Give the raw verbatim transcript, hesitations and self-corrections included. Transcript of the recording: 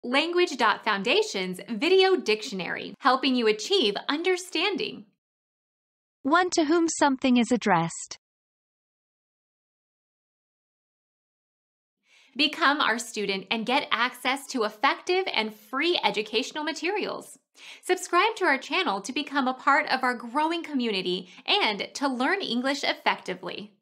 Language.Foundation's Video Dictionary, helping you achieve understanding. One to whom something is addressed. Become our student and get access to effective and free educational materials. Subscribe to our channel to become a part of our growing community and to learn English effectively.